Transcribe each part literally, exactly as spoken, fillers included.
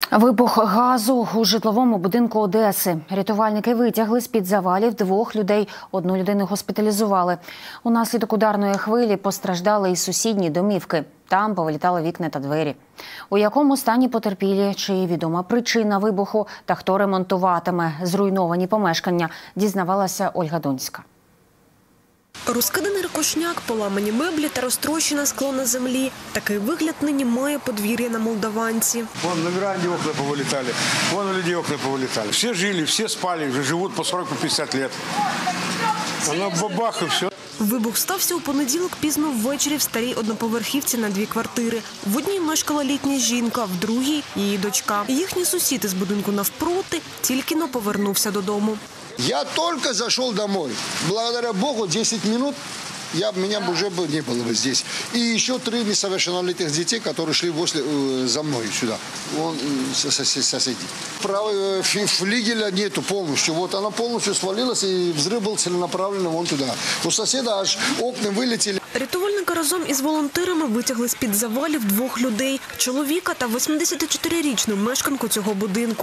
Вибух газу у житловому будинку Одеси. Рятувальники витягли з-під завалів двох людей. Одну людину госпіталізували. Унаслідок ударної хвилі постраждали і сусідні домівки. Там повилітали вікна та двері. У якому стані потерпілі, чи відома причина вибуху та хто ремонтуватиме зруйновані помешкання, дізнавалася Ольга Донська. Розкиданий ракушняк, поламані меблі та розтрощене скло на землі. Такий вигляд нині має подвір'я на Молдаванці. Вон на веранде окна повылетали, вон у людей окна повылетали. Все жили, все спали, вже живуть по сорок-п'ятдесят років. Вона бабах і все. Вибух стався у понеділок пізно ввечері в старій одноповерхівці на дві квартири. В одній мешкала літня жінка, в другій – її дочка. Їхній сусід із будинку навпроти тільки-но повернувся додому. Я только зашел домой. Благодаря Богу, десять минут я, меня бы уже не было бы здесь. И еще три несовершеннолетних детей, которые шли возле, за мной сюда. Вон соседи. Правый флигеля нету полностью. Вот она полностью свалилась, и взрыв был целенаправленно вон туда. У соседа аж окна вылетели. Рятувальники разом із волонтерами витягли з-під завалів двох людей – чоловіка та восьмидесятичотирирічну мешканку цього будинку.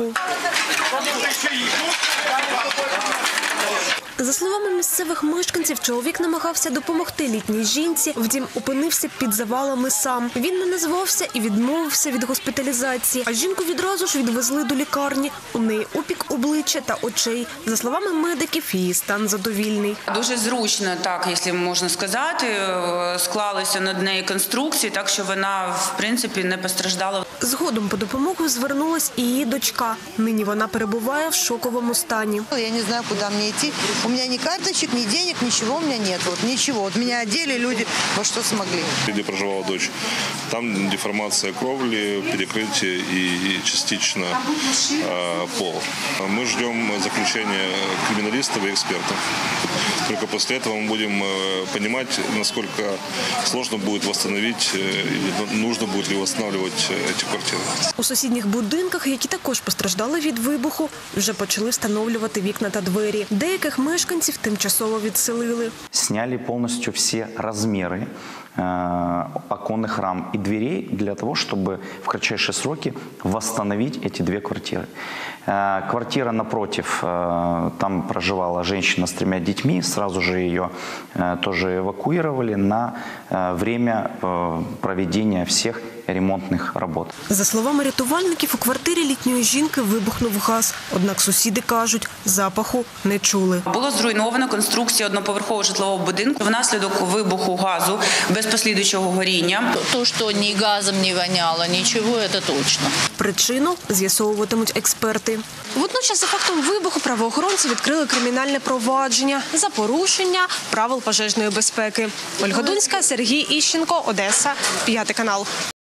За словами місцевих мешканців, чоловік намагався допомогти літній жінці, втім опинився під завалами сам. Він не назвався і відмовився від госпіталізації, а жінку відразу ж відвезли до лікарні. У неї опік обличчя та очей. За словами медиків, її стан задовільний. Дуже зручно, так, якщо можна сказати, склалися над нею конструкції, так що вона, в принципі, не постраждала. Згодом по допомогу звернулась і її дочка. Нині вона перебуває в шоковому стані. Я не знаю, куди мені йти. У меня ни карточек, ни денег, ничего у меня нет. Вот ничего. Вот меня одели люди во что смогли. Где проживала дочь. Там деформация кровли, перекрытие и частично э, пол. Мы ждем заключения криминалистов и экспертов. Только после этого мы будем понимать, насколько сложно будет восстановить, и нужно будет ли восстанавливать эти квартиры. У сусідніх будинках, які також постраждали від вибуху, вже почали встановлювати вікна та двері. Деяких мешканців тимчасово відселили. Сняли повністю всі розміри оконных рам и дверей для того, чтобы в кратчайшие сроки восстановить эти две квартиры. Квартира напротив, там проживала женщина с тремя детьми, сразу же ее тоже эвакуировали на время проведения всех ремонтних робот. За словами рятувальників, у квартирі літньої жінки вибухнув газ. Однак сусіди кажуть, запаху не чули. Було зруйновано конструкцію одноповерхового житлового будинку внаслідок вибуху газу без послідуючого горіння. То, що ні газом не воняло, нічого, це точно. Причину з'ясовуватимуть експерти. Водночас за фактом вибуху правоохоронці відкрили кримінальне провадження за порушення правил пожежної безпеки. Ольга Донська, Сергій Іщенко, Одеса, п'ятий канал.